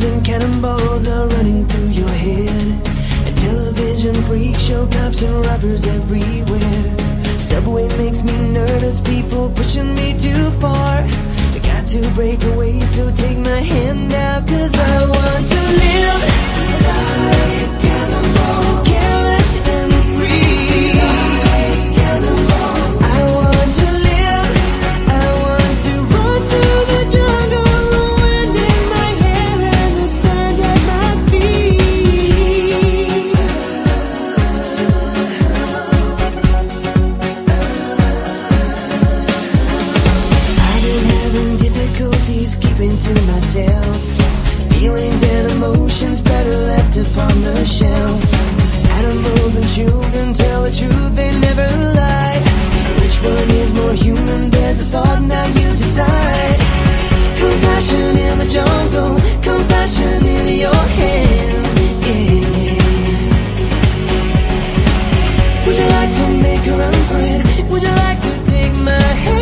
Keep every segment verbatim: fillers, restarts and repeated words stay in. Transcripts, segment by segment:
and cannonballs are running through your head. A television freak show, cops and robbers everywhere. Subway makes me nervous, people pushing me too far. I got to break away, so take my hand now, cause I want to live like a cannonball, careless and free. Like a cannonball. I want to live, I want to run through the jungle, the wind in my hair and the sand at my feet. I've been having difficulties keeping to myself. Feelings and emotions better left upon the shelf. Animals and children tell the truth, they never lie. Which one is more human? There's a thought, now you decide. Compassion in the jungle, compassion in your hands, yeah. Would you like to make a run for it? Would you like to take my hand?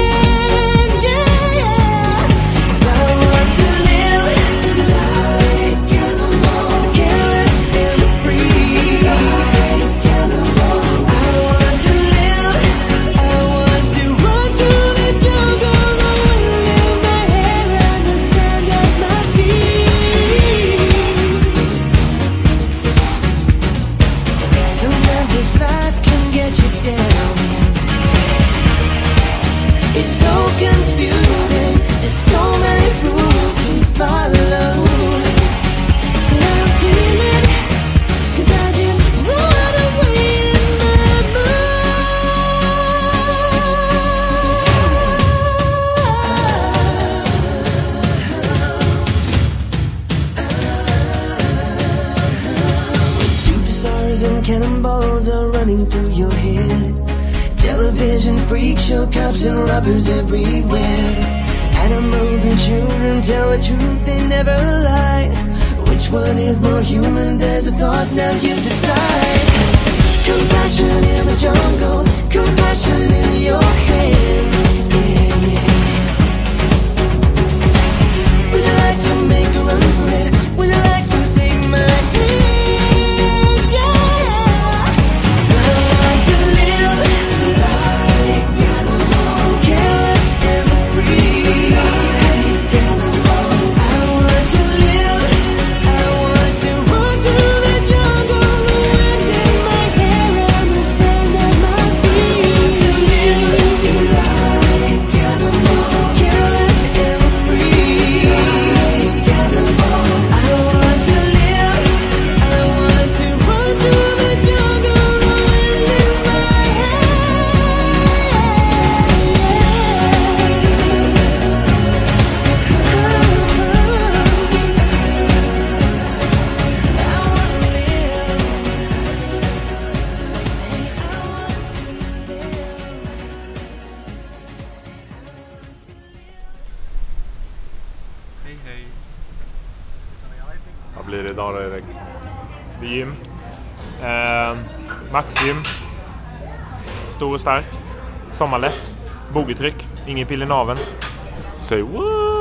Cannonballs are running through your head. Television freak show, cops and robbers everywhere. Animals and children tell the truth, they never lie. Which one is more human? There's a thought, now you decide. Compassion in the jungle, compassion in your hands, yeah, yeah. Would you like to make a run for it? Would you like to take my hand? Hej hej. Vad blir det idag då, Erik? Det är gym. Eh, Maxgym. Stor och stark. Sommarlätt. Bogetryck. Ingen pill i naveln. Say what?